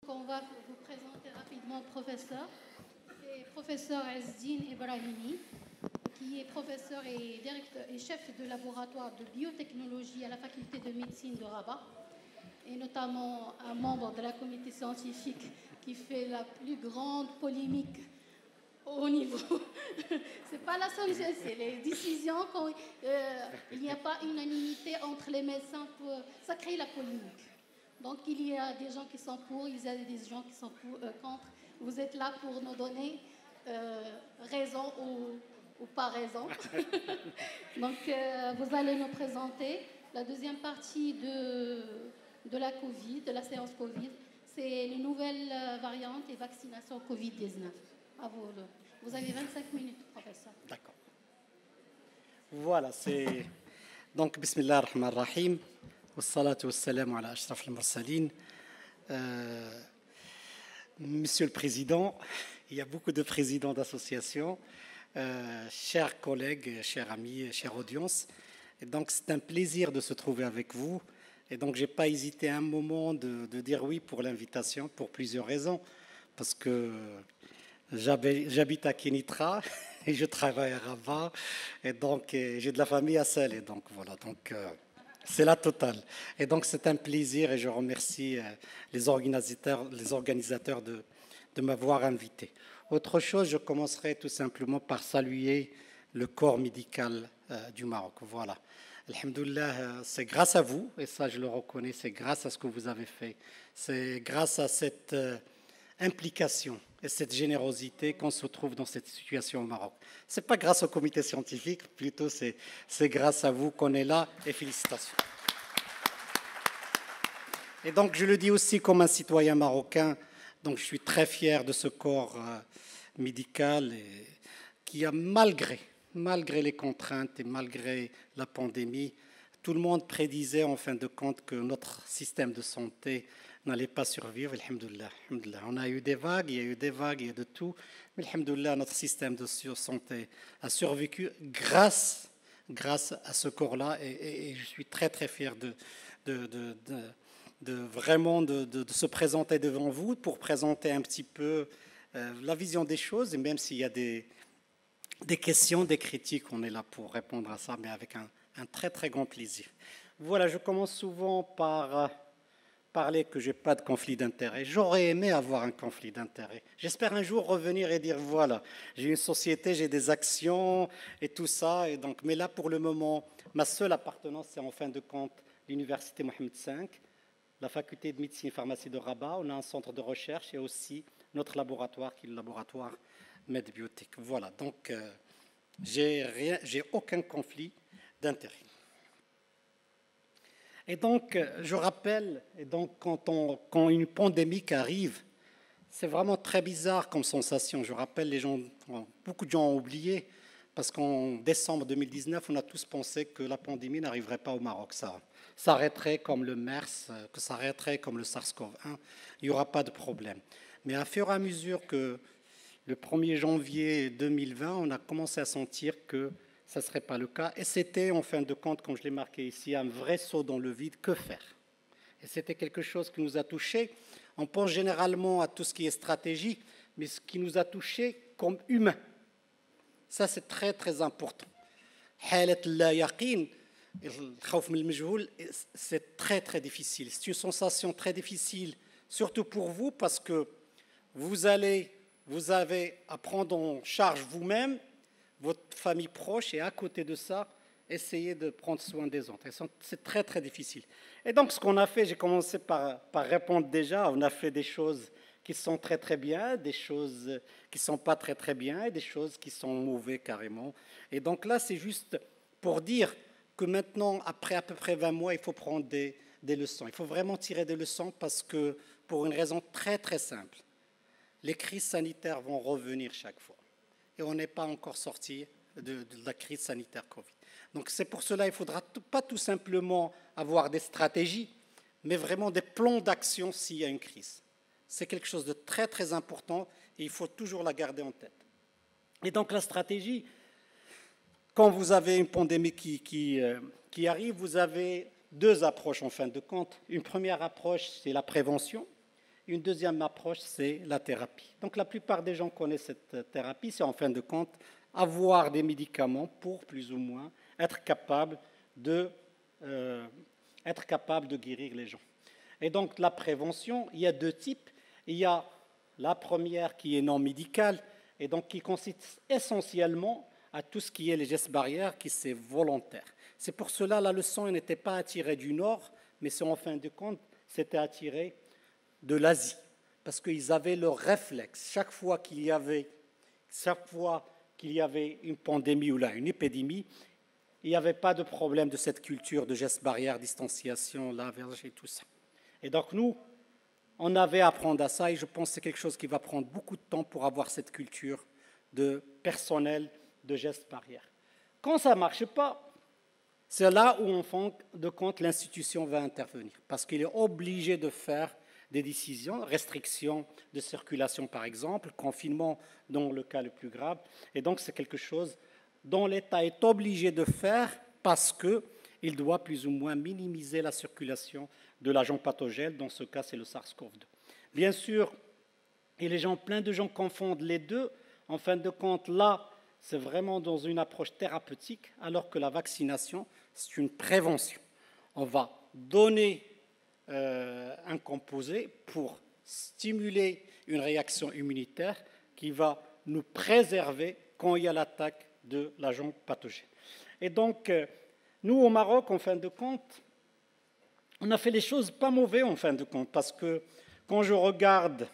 On va vous présenter rapidement le professeur. C'est professeur Ezdine Ibrahimi, qui est professeur et, directeur, et chef de laboratoire de biotechnologie à la faculté de médecine de Rabat, et notamment un membre de la comité scientifique qui fait la plus grande polémique au niveau. C'est pas la solution, c'est les décisions quand il n'y a pas unanimité entre les médecins, ça crée la polémique. Donc il y a des gens qui sont pour, il y a des gens qui sont contre. Vous êtes là pour nous donner raison ou pas raison. Donc vous allez nous présenter la deuxième partie de la Covid, de la séance Covid. C'est les nouvelles variantes et vaccinations Covid-19. À vous. Vous avez 25 minutes, professeur. D'accord. Voilà, c'est... Donc, Bismillah ar-Rahman ar-Rahim. Wassalatu wassalamu ala ashraf al-mursalin. Monsieur le Président, il y a beaucoup de présidents d'associations, chers collègues, chers amis, chère audience. Et donc, c'est un plaisir de se trouver avec vous. Et donc, je n'ai pas hésité un moment de dire oui pour l'invitation, pour plusieurs raisons. Parce que j'habite à Kénitra et je travaille à Rabat. Et donc, j'ai de la famille à Sel. Et donc, voilà. Donc, c'est la totale. Et donc, c'est un plaisir et je remercie les organisateurs de m'avoir invité. Autre chose, je commencerai tout simplement par saluer le corps médical du Maroc. Voilà. Alhamdoulilah, c'est grâce à vous, et ça je le reconnais, c'est grâce à ce que vous avez fait. C'est grâce à cette implication et cette générosité qu'on se trouve dans cette situation au Maroc. Ce n'est pas grâce au comité scientifique, plutôt c'est grâce à vous qu'on est là, et félicitations. Et donc je le dis aussi comme un citoyen marocain, donc je suis très fier de ce corps médical qui a malgré les contraintes et malgré la pandémie, tout le monde prédisait en fin de compte que notre système de santé n'allait pas survivre. Alhamdoulilah, alhamdoulilah. On a eu des vagues, il y a eu des vagues, il y a de tout. Mais alhamdoulilah, notre système de santé a survécu grâce à ce corps-là. Et je suis très très fier vraiment de se présenter devant vous pour présenter un petit peu la vision des choses. Et même s'il y a des questions, des critiques, on est là pour répondre à ça, mais avec un très très grand plaisir. Voilà, je commence souvent par parler que je n'ai pas de conflit d'intérêt. J'aurais aimé avoir un conflit d'intérêt. J'espère un jour revenir et dire, voilà, j'ai une société, j'ai des actions et tout ça. Et donc, mais là, pour le moment, ma seule appartenance, c'est en fin de compte l'Université Mohammed V, la faculté de médecine et pharmacie de Rabat. On a un centre de recherche et aussi notre laboratoire, qui est le laboratoire MedBiotech. Voilà, donc j'ai aucun conflit d'intérêt. Et donc, je rappelle, et donc quand une pandémie arrive, c'est vraiment très bizarre comme sensation. Je rappelle, beaucoup de gens ont oublié, parce qu'en décembre 2019, on a tous pensé que la pandémie n'arriverait pas au Maroc. Ça s'arrêterait comme le MERS, que ça s'arrêterait comme le SARS-CoV-1, il n'y aura pas de problème. Mais à fur et à mesure que le 1er janvier 2020, on a commencé à sentir que ça ne serait pas le cas. Et c'était, en fin de compte, comme je l'ai marqué ici, un vrai saut dans le vide. Que faire? Et c'était quelque chose qui nous a touchés. On pense généralement à tout ce qui est stratégie, mais ce qui nous a touchés comme humains. Ça, c'est très, très important. C'est très, très difficile. C'est une sensation très difficile, surtout pour vous, parce que vous avez à prendre en charge vous-même, votre famille proche, et à côté de ça, essayer de prendre soin des autres. C'est très, très difficile. Et donc, ce qu'on a fait, j'ai commencé par répondre déjà. On a fait des choses qui sont très, très bien, des choses qui ne sont pas très, très bien, et des choses qui sont mauvaises carrément. Et donc là, c'est juste pour dire que maintenant, après à peu près 20 mois, il faut prendre des leçons. Il faut vraiment tirer des leçons parce que, pour une raison très, très simple, les crises sanitaires vont revenir chaque fois. Et on n'est pas encore sorti de la crise sanitaire Covid. Donc c'est pour cela qu'il ne faudra pas tout simplement avoir des stratégies, mais vraiment des plans d'action s'il y a une crise. C'est quelque chose de très très important et il faut toujours la garder en tête. Et donc la stratégie, quand vous avez une pandémie qui arrive, vous avez deux approches en fin de compte. Une première approche, c'est la prévention. Une deuxième approche, c'est la thérapie. Donc la plupart des gens connaissent cette thérapie, c'est en fin de compte avoir des médicaments pour plus ou moins être capable de guérir les gens. Et donc la prévention, il y a deux types. Il y a la première qui est non médicale et donc qui consiste essentiellement à tout ce qui est les gestes barrières, qui c'est volontaire. C'est pour cela la leçon n'était pas attirée du Nord, mais c'est en fin de compte, c'était attiré de l'Asie, parce qu'ils avaient leur réflexe. Chaque fois qu'il y avait une pandémie ou là, une épidémie, il n'y avait pas de problème de cette culture de gestes barrières, distanciation, lavage et tout ça. Et donc nous, on avait à apprendre à ça, et je pense que c'est quelque chose qui va prendre beaucoup de temps pour avoir cette culture de personnel, de gestes barrières. Quand ça ne marche pas, c'est là où, en fin de compte, l'institution va intervenir, parce qu'il est obligé de faire des décisions, restrictions de circulation par exemple, confinement dans le cas le plus grave, et donc c'est quelque chose dont l'État est obligé de faire parce qu'il doit plus ou moins minimiser la circulation de l'agent pathogène, dans ce cas c'est le SARS-CoV-2. Bien sûr, et plein de gens confondent les deux, en fin de compte là, c'est vraiment dans une approche thérapeutique, alors que la vaccination, c'est une prévention. On va donner un composé pour stimuler une réaction immunitaire qui va nous préserver quand il y a l'attaque de l'agent pathogène. Et donc, nous, au Maroc, en fin de compte, on a fait les choses pas mauvais, en fin de compte, parce que quand je regarde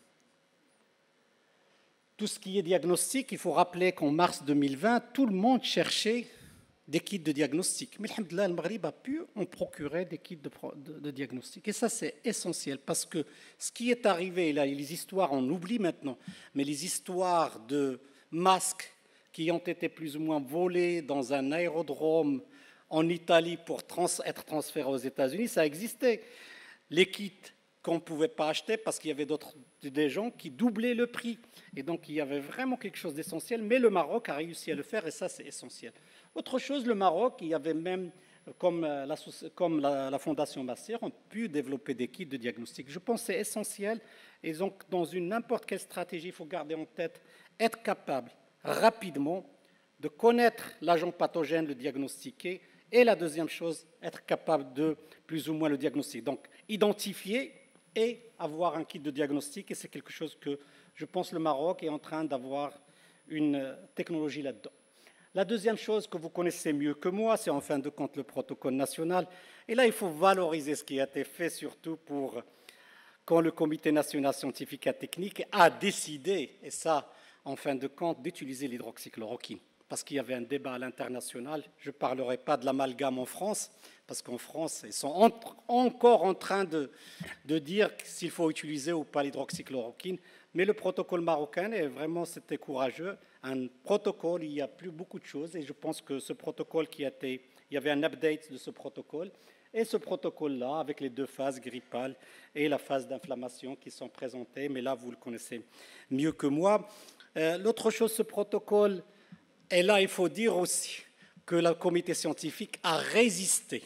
tout ce qui est diagnostic, il faut rappeler qu'en mars 2020, tout le monde cherchait des kits de diagnostic. Mais alhamdoulilah, le Maghreb a pu en procurer des kits de diagnostic. Et ça, c'est essentiel, parce que ce qui est arrivé, là, les histoires, on oublie maintenant, mais les histoires de masques qui ont été plus ou moins volés dans un aérodrome en Italie pour être transférés aux États-Unis, ça existait. Les kits qu'on ne pouvait pas acheter parce qu'il y avait des gens qui doublaient le prix. Et donc, il y avait vraiment quelque chose d'essentiel, mais le Maroc a réussi à le faire, et ça, c'est essentiel. Autre chose, le Maroc, il y avait même, comme la Fondation Masser, on a pu développer des kits de diagnostic. Je pense que c'est essentiel, et donc, dans n'importe quelle stratégie, il faut garder en tête, être capable rapidement de connaître l'agent pathogène, le diagnostiquer, et la deuxième chose, être capable de plus ou moins le diagnostiquer. Donc, identifier et avoir un kit de diagnostic, et c'est quelque chose que je pense le Maroc est en train d'avoir une technologie là-dedans. La deuxième chose que vous connaissez mieux que moi, c'est en fin de compte le protocole national. Et là, il faut valoriser ce qui a été fait, surtout pour quand le Comité national scientifique et technique a décidé, et ça, en fin de compte, d'utiliser l'hydroxychloroquine. Parce qu'il y avait un débat à l'international. Je ne parlerai pas de l'amalgame en France, parce qu'en France, ils sont encore en train de dire s'il faut utiliser ou pas l'hydroxychloroquine. Mais le protocole marocain, est vraiment, c'était courageux. Un protocole, il y a plus beaucoup de choses. Et je pense que ce protocole il y avait un update de ce protocole. Et ce protocole-là, avec les deux phases grippales et la phase d'inflammation qui sont présentées, mais là, vous le connaissez mieux que moi. L'autre chose, ce protocole, et là, il faut dire aussi que le comité scientifique a résisté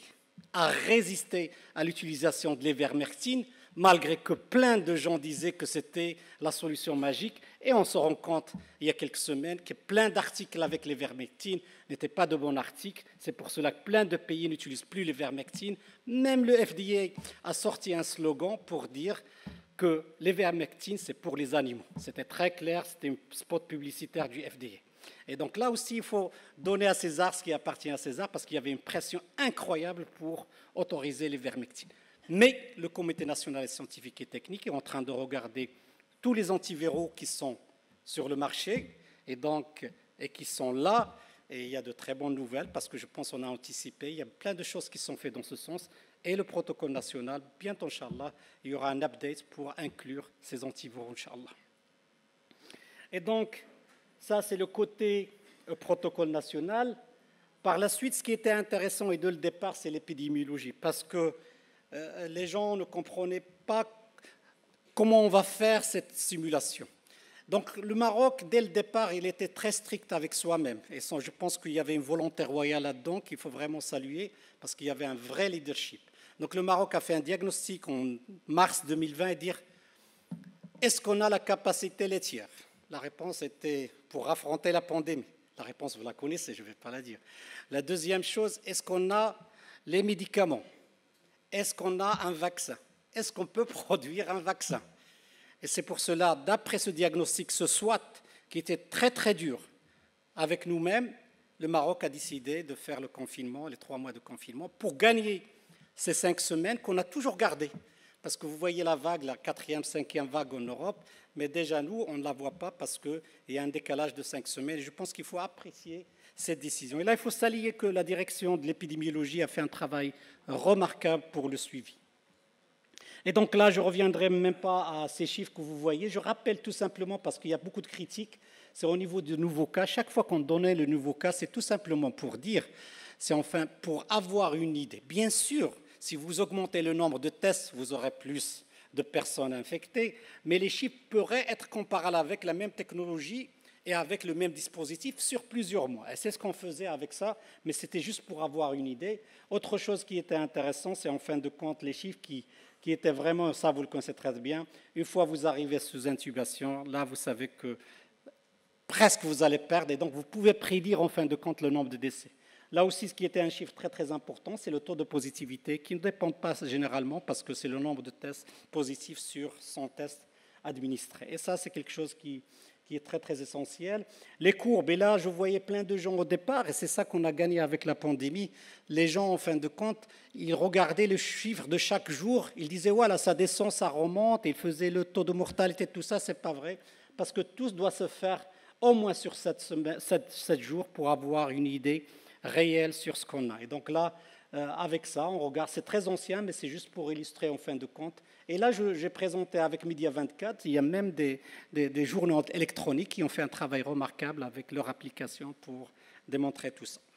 à l'utilisation de l'ivermectine, malgré que plein de gens disaient que c'était la solution magique. Et on se rend compte, il y a quelques semaines, que plein d'articles avec l'ivermectine n'étaient pas de bons articles. C'est pour cela que plein de pays n'utilisent plus l'ivermectine. Même le FDA a sorti un slogan pour dire que l'ivermectine, c'est pour les animaux. C'était très clair, c'était un spot publicitaire du FDA. Et donc là aussi, il faut donner à César ce qui appartient à César, parce qu'il y avait une pression incroyable pour autoriser l'ivermectine. Mais le Comité national scientifique et technique est en train de regarder tous les antiviraux qui sont sur le marché et qui sont là. Et il y a de très bonnes nouvelles, parce que je pense qu'on a anticipé. Il y a plein de choses qui sont faites dans ce sens. Et le protocole national, bientôt, Inch'Allah, il y aura un update pour inclure ces antiviraux, Inch'Allah. Et donc, ça, c'est le côté protocole national. Par la suite, ce qui était intéressant et dès le départ, c'est l'épidémiologie, parce que les gens ne comprenaient pas comment on va faire cette simulation. Donc le Maroc, dès le départ, il était très strict avec soi-même. Et je pense qu'il y avait une volonté royale là-dedans qu'il faut vraiment saluer, parce qu'il y avait un vrai leadership. Donc le Maroc a fait un diagnostic en mars 2020 et dire est-ce qu'on a la capacité laitière? La réponse était pour affronter la pandémie. La réponse, vous la connaissez, je ne vais pas la dire. La deuxième chose, est-ce qu'on a les médicaments? Est-ce qu'on a un vaccin? Est-ce qu'on peut produire un vaccin? Et c'est pour cela, d'après ce diagnostic, ce SWOT, qui était très très dur avec nous-mêmes, le Maroc a décidé de faire le confinement, les 3 mois de confinement, pour gagner ces 5 semaines qu'on a toujours gardées. Parce que vous voyez la vague, la 4e, 5e vague en Europe, mais déjà nous, on ne la voit pas parce qu'il y a un décalage de 5 semaines. Et je pense qu'il faut apprécier cette décision. Et là, il faut saluer que la direction de l'épidémiologie a fait un travail remarquable pour le suivi. Et donc là, je ne reviendrai même pas à ces chiffres que vous voyez. Je rappelle tout simplement, parce qu'il y a beaucoup de critiques, c'est au niveau du nouveau cas. Chaque fois qu'on donnait le nouveau cas, c'est tout simplement pour dire, c'est enfin pour avoir une idée. Bien sûr, si vous augmentez le nombre de tests, vous aurez plus de personnes infectées, mais les chiffres pourraient être comparables avec la même technologie et avec le même dispositif sur plusieurs mois. Et c'est ce qu'on faisait avec ça, mais c'était juste pour avoir une idée. Autre chose qui était intéressant, c'est en fin de compte les chiffres qui étaient vraiment, ça vous le connaissez très bien, une fois vous arrivez sous intubation, là vous savez que presque vous allez perdre, et donc vous pouvez prédire en fin de compte le nombre de décès. Là aussi, ce qui était un chiffre très très important, c'est le taux de positivité qui ne dépend pas généralement parce que c'est le nombre de tests positifs sur 100 tests administrés. Et ça, c'est quelque chose qui est très très essentiel. Les courbes, et là, je voyais plein de gens au départ, et c'est ça qu'on a gagné avec la pandémie. Les gens, en fin de compte, ils regardaient le chiffre de chaque jour, ils disaient, voilà, ça descend, ça remonte, et ils faisaient le taux de mortalité, tout ça, c'est pas vrai, parce que tout doit se faire au moins sur 7 jours pour avoir une idée réel sur ce qu'on a. Et donc là, avec ça, on regarde, c'est très ancien, mais c'est juste pour illustrer en fin de compte. Et là, j'ai présenté avec Média 24, il y a même des journaux électroniques qui ont fait un travail remarquable avec leur application pour démontrer tout ça.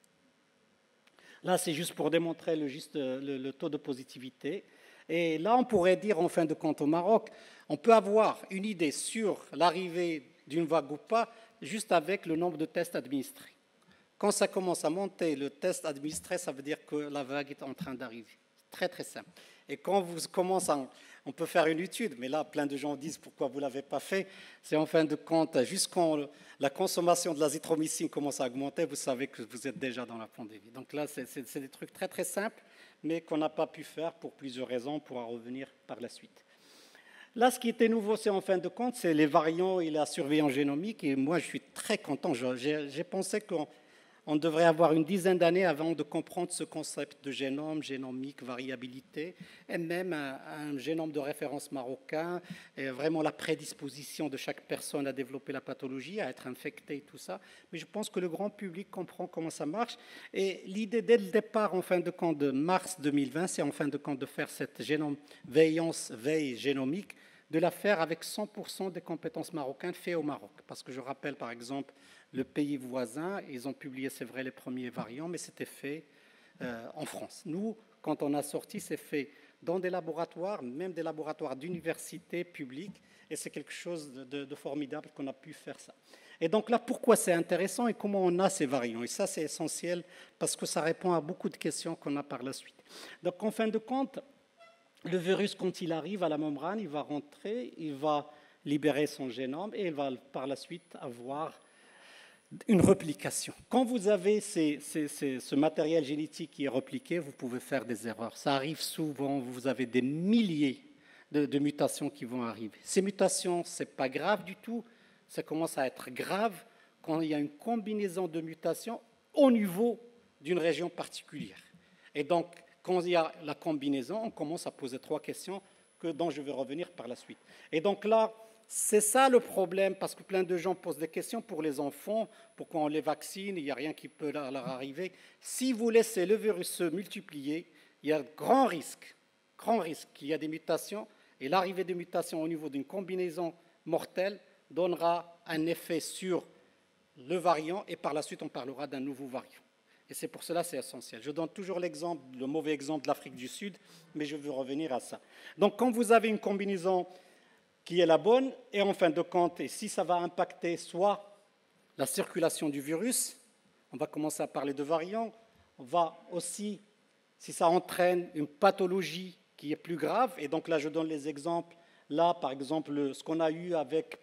Là, c'est juste pour démontrer le taux de positivité. Et là, on pourrait dire, en fin de compte, au Maroc, on peut avoir une idée sur l'arrivée d'une vague ou pas, juste avec le nombre de tests administrés. Quand ça commence à monter, le test administré, ça veut dire que la vague est en train d'arriver. Très, très simple. Et quand vous commencez, on peut faire une étude, mais là, plein de gens disent pourquoi vous ne l'avez pas fait. C'est en fin de compte, juste quand la consommation de l'azithromycine commence à augmenter, vous savez que vous êtes déjà dans la pandémie. Donc là, c'est des trucs très, très simples, mais qu'on n'a pas pu faire pour plusieurs raisons, on pourra revenir par la suite. Là, ce qui était nouveau, c'est en fin de compte, c'est les variants et la surveillance génomique. Et moi, je suis très content. J'ai pensé qu'on devrait avoir une dizaine d'années avant de comprendre ce concept de génome, génomique, variabilité, et même un génome de référence marocain, et vraiment la prédisposition de chaque personne à développer la pathologie, à être infectée et tout ça. Mais je pense que le grand public comprend comment ça marche. Et l'idée dès le départ, en fin de compte, de mars 2020, c'est en fin de compte de faire cette génome veille génomique, de la faire avec 100% des compétences marocaines faites au Maroc. Parce que je rappelle, par exemple, le pays voisin, ils ont publié, c'est vrai, les premiers variants, mais c'était fait en France. Nous, quand on a sorti, c'est fait dans des laboratoires, même des laboratoires d'universités publiques, et c'est quelque chose de formidable qu'on a pu faire ça. Et donc là, pourquoi c'est intéressant et comment on a ces variants? Et ça, c'est essentiel parce que ça répond à beaucoup de questions qu'on a par la suite. Donc, en fin de compte, le virus, quand il arrive à la membrane, il va rentrer, il va libérer son génome et il va par la suite avoir une replication. Quand vous avez ce matériel génétique qui est repliqué, vous pouvez faire des erreurs. Ça arrive souvent, vous avez des milliers de mutations qui vont arriver. Ces mutations, ce n'est pas grave du tout. Ça commence à être grave quand il y a une combinaison de mutations au niveau d'une région particulière. Et donc, quand il y a la combinaison, on commence à poser 3 questions dont je vais revenir par la suite. Et donc là, c'est ça le problème, parce que plein de gens posent des questions pour les enfants, pourquoi on les vaccine, il n'y a rien qui peut leur arriver. Si vous laissez le virus se multiplier, il y a grand risque qu'il y a des mutations, et l'arrivée des mutations au niveau d'une combinaison mortelle donnera un effet sur le variant, et par la suite on parlera d'un nouveau variant. Et c'est pour cela que c'est essentiel. Je donne toujours l'exemple, le mauvais exemple de l'Afrique du Sud, mais je veux revenir à ça. Donc quand vous avez une combinaison qui est la bonne, et en fin de compte, et si ça va impacter soit la circulation du virus, on va commencer à parler de variants, on va aussi, si ça entraîne une pathologie qui est plus grave, et donc là je donne les exemples, Là, par exemple, ce qu'on a eu avec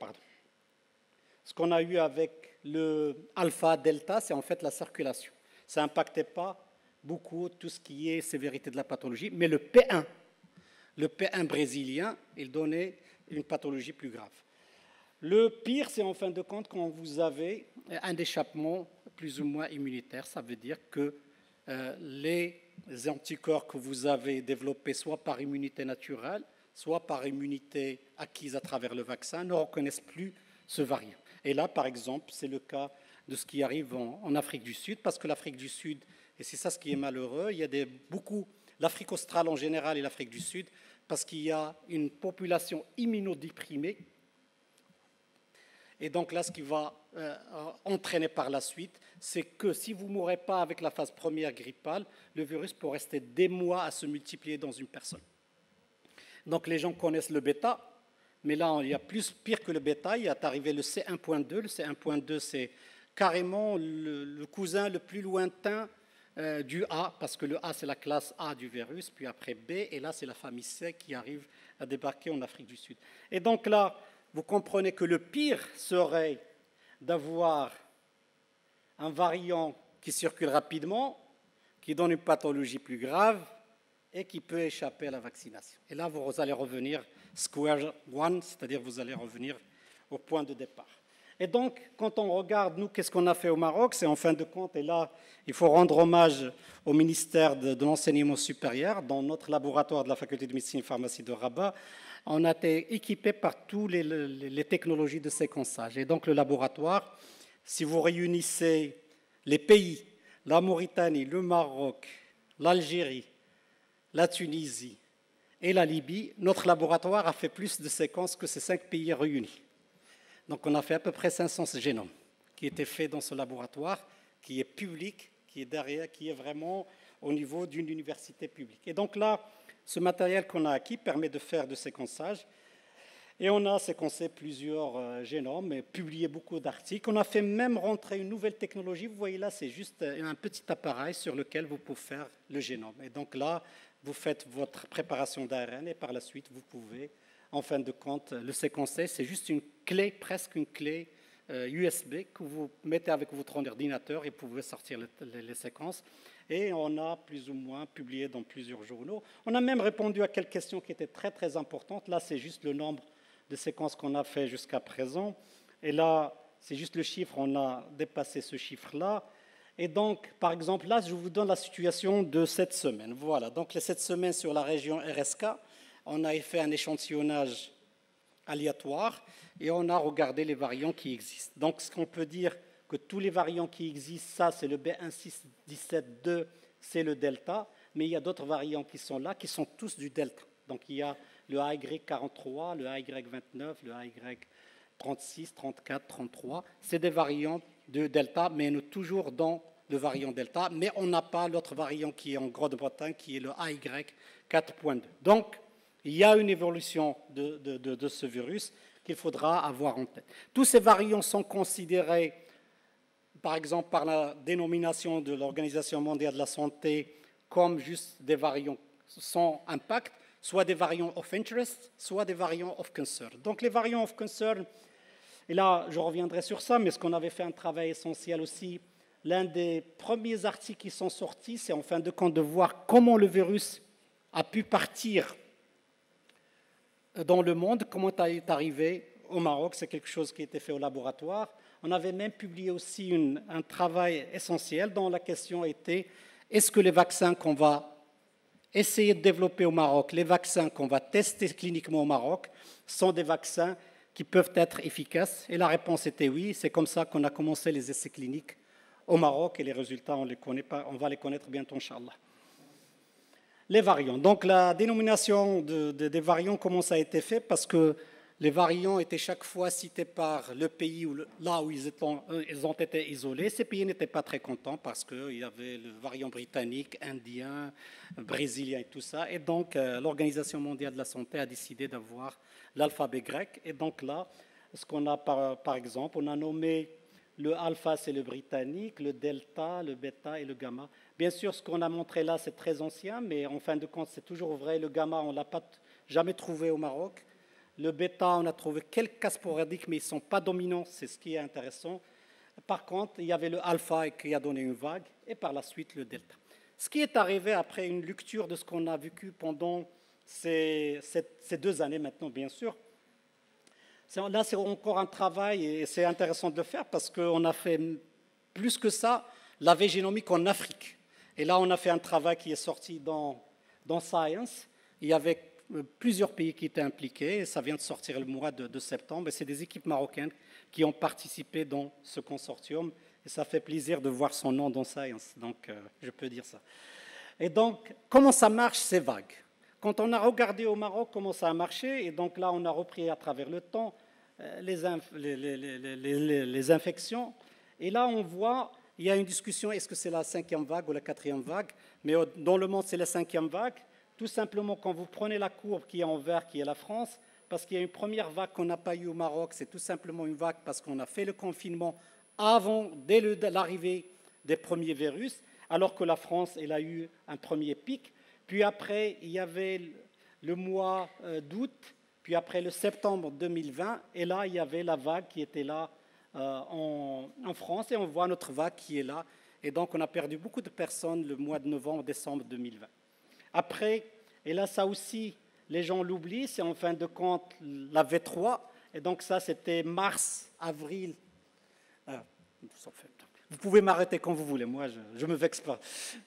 le alpha, delta, c'est en fait la circulation. Ça n'impactait pas beaucoup tout ce qui est sévérité de la pathologie, mais le P1 brésilien, il donnait une pathologie plus grave. Le pire, c'est en fin de compte quand vous avez un échappement plus ou moins immunitaire. Ça veut dire que les anticorps que vous avez développés, soit par immunité naturelle, soit par immunité acquise à travers le vaccin, ne reconnaissent plus ce variant. Et là, par exemple, c'est le cas de ce qui arrive en Afrique du Sud, parce que l'Afrique du Sud, et c'est ça ce qui est malheureux, il y a l'Afrique australe en général et l'Afrique du Sud, parce qu'il y a une population immunodéprimée. Et donc là, ce qui va entraîner par la suite, c'est que si vous ne mourrez pas avec la phase première grippale, le virus peut rester des mois à se multiplier dans une personne. Donc les gens connaissent le bêta, mais là, il y a pire que le bêta, il est arrivé le C1.2. Le C1.2, c'est carrément le cousin le plus lointain du A, parce que le A, c'est la classe A du virus, puis après B, et là, c'est la famille C qui arrive à débarquer en Afrique du Sud. Et donc là, vous comprenez que le pire serait d'avoir un variant qui circule rapidement, qui donne une pathologie plus grave et qui peut échapper à la vaccination. Et là, vous allez revenir square one, c'est-à-dire vous allez revenir au point de départ. Et donc, quand on regarde, nous, qu'est-ce qu'on a fait au Maroc, c'est en fin de compte, et là, il faut rendre hommage au ministère de l'Enseignement supérieur, dans notre laboratoire de la Faculté de médecine et pharmacie de Rabat, on a été équipé par toutes les technologies de séquençage. Et donc, le laboratoire, si vous réunissez les pays, la Mauritanie, le Maroc, l'Algérie, la Tunisie et la Libye, notre laboratoire a fait plus de séquences que ces 5 pays réunis. Donc on a fait à peu près 500 génomes qui étaient faits dans ce laboratoire, qui est public, qui est derrière, qui est vraiment au niveau d'une université publique. Et donc là, ce matériel qu'on a acquis permet de faire du séquençage. Et on a séquencé plusieurs génomes et publié beaucoup d'articles. On a fait même rentrer une nouvelle technologie. Vous voyez là, c'est juste un petit appareil sur lequel vous pouvez faire le génome. Et donc là, vous faites votre préparation d'ARN et par la suite, vous pouvez, en fin de compte, le séquencer. C'est juste une clé, presque une clé USB que vous mettez avec votre ordinateur et vous pouvez sortir les séquences. Et on a plus ou moins publié dans plusieurs journaux. On a même répondu à quelques questions qui étaient très, très importantes. Là, c'est juste le nombre de séquences qu'on a fait jusqu'à présent. Et là, c'est juste le chiffre, on a dépassé ce chiffre-là. Et donc, par exemple, là, je vous donne la situation de cette semaine. Voilà, donc cette semaine sur la région RSK, on a fait un échantillonnage aléatoire et on a regardé les variants qui existent. Donc, ce qu'on peut dire, que tous les variants qui existent, ça, c'est le B16172, c'est le delta, mais il y a d'autres variants qui sont là, qui sont tous du delta. Donc, il y a le AY43, le AY29, le AY36, 34, 33. C'est des variants de delta, mais nous toujours dans le variant delta, mais on n'a pas l'autre variant qui est en Grande-Bretagne, qui est le AY4.2. Donc, il y a une évolution de ce virus qu'il faudra avoir en tête. Tous ces variants sont considérés, par exemple, par la dénomination de l'Organisation mondiale de la santé, comme juste des variants sans impact, soit des variants of interest, soit des variants of concern. Donc les variants of concern, et là je reviendrai sur ça, mais ce qu'on avait fait un travail essentiel aussi, l'un des premiers articles qui sont sortis, c'est en fin de compte de voir comment le virus a pu partir dans le monde, comment il est arrivé au Maroc, c'est quelque chose qui a été fait au laboratoire. On avait même publié aussi un travail essentiel dont la question était, est-ce que les vaccins qu'on va essayer de développer au Maroc, les vaccins qu'on va tester cliniquement au Maroc, sont des vaccins qui peuvent être efficaces? Et la réponse était oui. C'est comme ça qu'on a commencé les essais cliniques au Maroc et les résultats, on va les connaître bientôt, Inch'Allah. Les variants. Donc la dénomination des variants, comment ça a été fait? Parce que les variants étaient chaque fois cités par le pays là où ils ont été isolés. Ces pays n'étaient pas très contents parce qu'il y avait le variant britannique, indien, brésilien et tout ça. Et donc, l'Organisation mondiale de la santé a décidé d'avoir l'alphabet grec. Et donc là, ce qu'on a par exemple, on a nommé le alpha, c'est le britannique, le delta, le bêta et le gamma. Bien sûr, ce qu'on a montré là, c'est très ancien, mais en fin de compte, c'est toujours vrai. Le gamma, on ne l'a pas jamais trouvé au Maroc. Le bêta, on a trouvé quelques cas sporadiques, mais ils ne sont pas dominants, c'est ce qui est intéressant. Par contre, il y avait le alpha qui a donné une vague, et par la suite le delta. Ce qui est arrivé après une lecture de ce qu'on a vécu pendant ces 2 années maintenant, bien sûr, là c'est encore un travail, et c'est intéressant de le faire, parce qu'on a fait plus que ça, la végénomique en Afrique. Et là, on a fait un travail qui est sorti dans Science. Il y avait plusieurs pays qui étaient impliqués, et ça vient de sortir le mois de septembre, et c'est des équipes marocaines qui ont participé dans ce consortium, et ça fait plaisir de voir son nom dans Science, donc je peux dire ça. Et donc, comment ça marche, ces vagues? Quand on a regardé au Maroc comment ça a marché, et donc là, on a repris à travers le temps les infections, et là, on voit, il y a une discussion, est-ce que c'est la 5e vague ou la 4e vague? Mais dans le monde, c'est la 5e vague. Tout simplement, quand vous prenez la courbe qui est en vert, qui est la France, parce qu'il y a une première vague qu'on n'a pas eue au Maroc, c'est tout simplement une vague parce qu'on a fait le confinement dès l'arrivée des premiers virus, alors que la France, elle a eu un premier pic. Puis après, il y avait le mois d'août, puis après le septembre 2020, et là, il y avait la vague qui était là en France, et on voit notre vague qui est là. Et donc, on a perdu beaucoup de personnes le mois de novembre, décembre 2020. Après, et là, ça aussi, les gens l'oublient, c'est en fin de compte la V3, et donc ça, c'était mars, avril. Vous pouvez m'arrêter quand vous voulez, moi, je ne me vexe pas.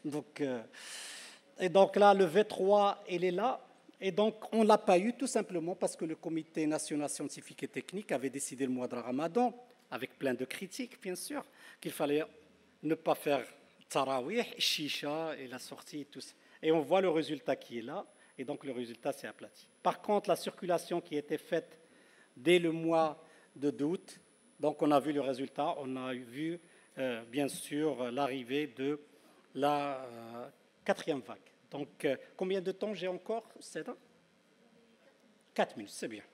Et donc là, le V3, il est là, et donc on ne l'a pas eu tout simplement parce que le Comité national scientifique et technique avait décidé le mois de Ramadan, avec plein de critiques, bien sûr, qu'il fallait ne pas faire tarawih, chicha et la sortie, tout ça. Et on voit le résultat qui est là, et donc le résultat s'est aplati. Par contre, la circulation qui était faite dès le mois d'août, donc on a vu le résultat, on a vu bien sûr l'arrivée de la 4e vague. Donc combien de temps j'ai encore? 7 ans 4 minutes, c'est bien.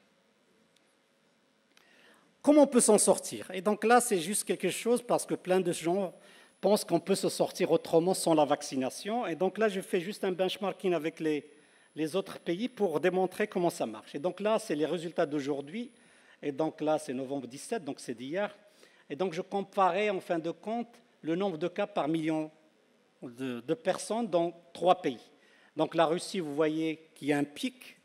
Comment on peut s'en sortir? Et donc là, c'est juste quelque chose parce que plein de gens pensent qu'on peut se sortir autrement sans la vaccination. Et donc là, je fais juste un benchmarking avec les autres pays pour démontrer comment ça marche. Et donc là, c'est les résultats d'aujourd'hui. Et donc là, c'est novembre 17, donc c'est d'hier. Et donc je comparais en fin de compte le nombre de cas par million de personnes dans 3 pays. Donc la Russie, vous voyez qu'il y a un pic.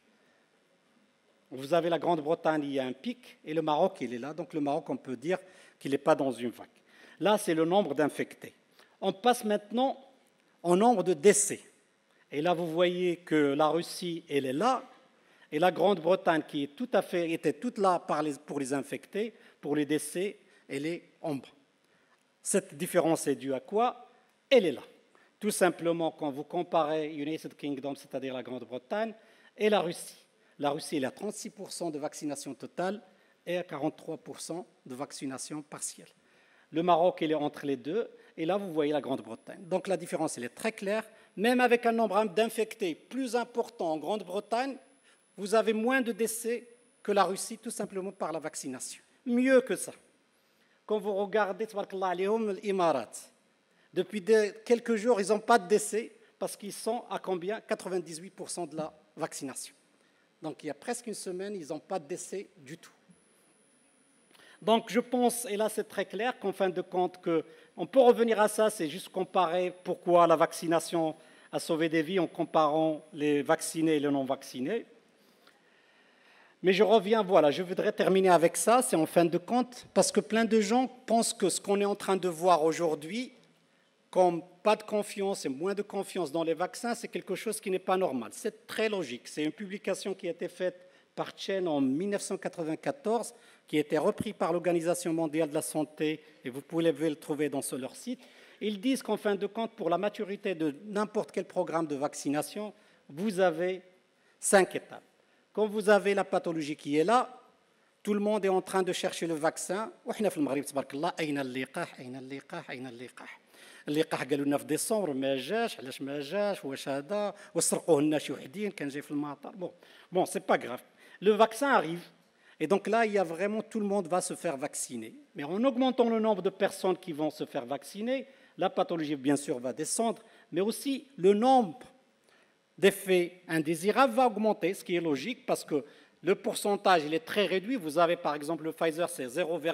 Vous avez la Grande-Bretagne, il y a un pic. Et le Maroc, il est là. Donc le Maroc, on peut dire qu'il n'est pas dans une vague. Là, c'est le nombre d'infectés. On passe maintenant au nombre de décès. Et là, vous voyez que la Russie, elle est là, et la Grande-Bretagne, qui était toute là pour les infectés, pour les décès, elle est en bas. Cette différence est due à quoi? Elle est là. Tout simplement, quand vous comparez United Kingdom, c'est-à-dire la Grande-Bretagne, et la Russie. La Russie, elle a 36% de vaccination totale et 43% de vaccination partielle. Le Maroc, il est entre les deux, et là, vous voyez la Grande-Bretagne. Donc la différence, elle est très claire. Même avec un nombre d'infectés plus important en Grande-Bretagne, vous avez moins de décès que la Russie, tout simplement par la vaccination. Mieux que ça. Quand vous regardez, l'Imarat, depuis quelques jours, ils n'ont pas de décès parce qu'ils sont à combien? 98% de la vaccination. Donc il y a presque une semaine, ils n'ont pas de décès du tout. Donc je pense, et là c'est très clair, qu'en fin de compte, on peut revenir à ça, c'est juste comparer pourquoi la vaccination a sauvé des vies en comparant les vaccinés et les non-vaccinés. Mais je reviens, voilà, je voudrais terminer avec ça, c'est en fin de compte, parce que plein de gens pensent que ce qu'on est en train de voir aujourd'hui, comme pas de confiance et moins de confiance dans les vaccins, c'est quelque chose qui n'est pas normal. C'est très logique. C'est une publication qui a été faite par Chen en 1994, qui a été reprise par l'Organisation mondiale de la santé, et vous pouvez le trouver sur leur site. Ils disent qu'en fin de compte, pour la maturité de n'importe quel programme de vaccination, vous avez 5 étapes. Quand vous avez la pathologie qui est là, tout le monde est en train de chercher le vaccin. اللقاح قالوا لنا في ديسمبر ما جاش علاش ما جاش واش هذا وسرقوه لنا شي وحدين كان جاي في المطار bon c'est pas grave le vaccin arrive et donc là il y a vraiment tout le monde va se faire vacciner mais en augmentant le nombre de personnes qui vont se faire vacciner la pathologie bien sûr va descendre mais aussi le nombre d'effets indésirables va augmenter ce qui est logique parce que le pourcentage il est très réduit. Vous avez par exemple le Pfizer, c'est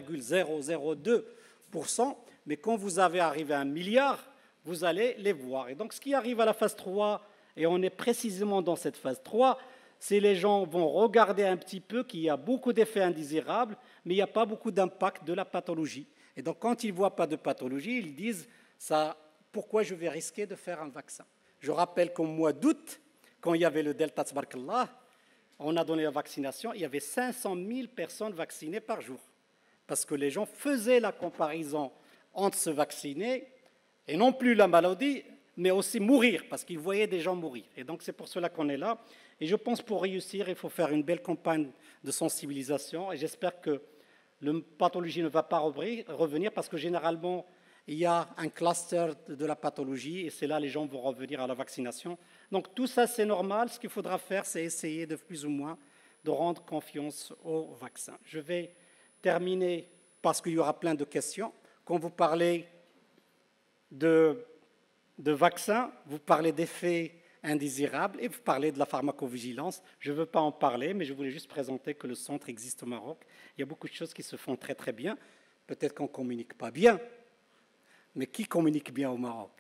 0,002%, mais quand vous avez arrivé à 1 milliard, vous allez les voir. Et donc ce qui arrive à la phase 3, et on est précisément dans cette phase 3, c'est les gens vont regarder un petit peu qu'il y a beaucoup d'effets indésirables, mais il n'y a pas beaucoup d'impact de la pathologie. Et donc quand ils ne voient pas de pathologie, ils disent ça, pourquoi je vais risquer de faire un vaccin? Je rappelle qu'au mois d'août, quand il y avait le Delta Tabarakallah, on a donné la vaccination, il y avait 500 000 personnes vaccinées par jour. Parce que les gens faisaient la comparaison entre se vacciner et non plus la maladie, mais aussi mourir, parce qu'ils voyaient des gens mourir. Et donc c'est pour cela qu'on est là. Et je pense pour réussir, il faut faire une belle campagne de sensibilisation. Et j'espère que la pathologie ne va pas revenir, parce que généralement, il y a un cluster de la pathologie, et c'est là que les gens vont revenir à la vaccination. Donc tout ça, c'est normal. Ce qu'il faudra faire, c'est essayer de plus ou moins de rendre confiance au vaccin. Je vais terminer, parce qu'il y aura plein de questions. Quand vous parlez de vaccins, vous parlez d'effets indésirables et vous parlez de la pharmacovigilance. Je ne veux pas en parler, mais je voulais juste présenter que le centre existe au Maroc. Il y a beaucoup de choses qui se font très très bien. Peut-être qu'on ne communique pas bien, mais qui communique bien au Maroc?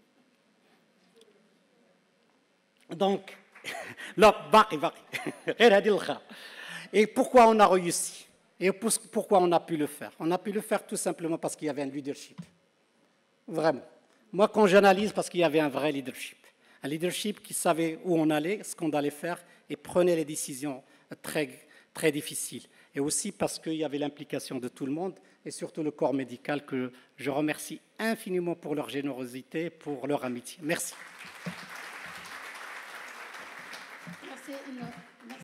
Donc, et pourquoi on a réussi? Et pourquoi on a pu le faire? On a pu le faire tout simplement parce qu'il y avait un leadership. Vraiment. Moi, quand j'analyse, parce qu'il y avait un vrai leadership. Un leadership qui savait où on allait, ce qu'on allait faire, et prenait les décisions très, très difficiles. Et aussi parce qu'il y avait l'implication de tout le monde, et surtout le corps médical, que je remercie infiniment pour leur générosité, pour leur amitié. Merci. Merci.